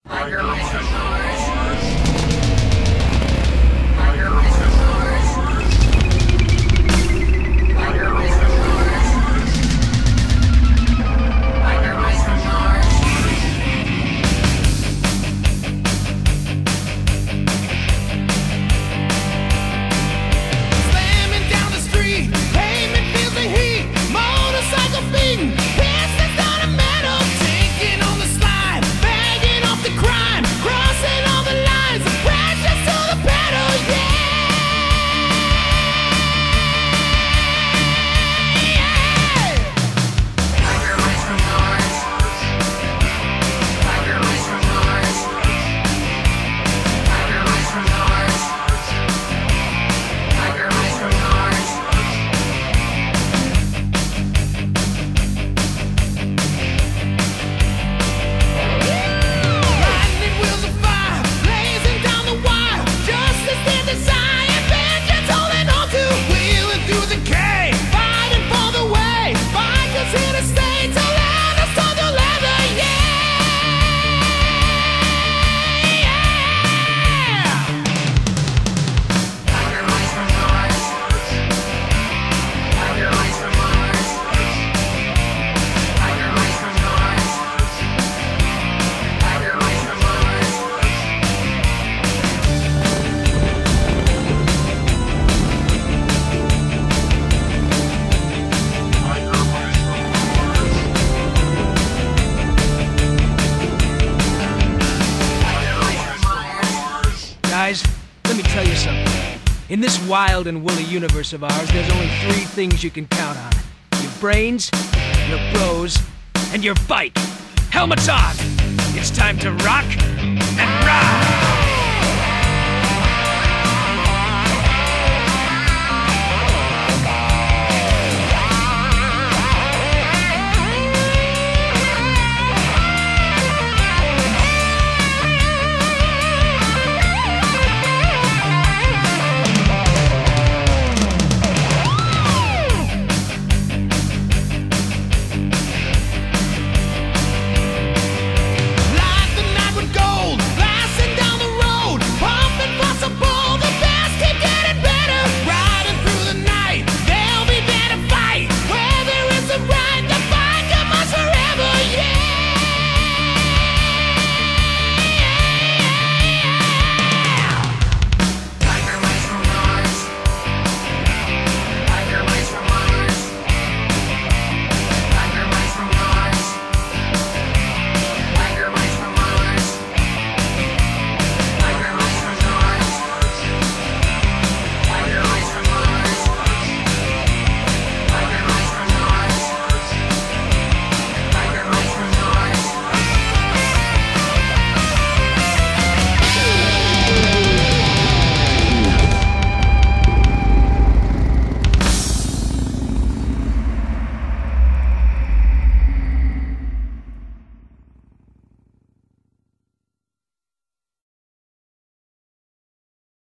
Guys, let me tell you something. In this wild and woolly universe of ours, there's only three things you can count on. Your brains, your bros, and your bike. Helmets on! It's time to rock and ride!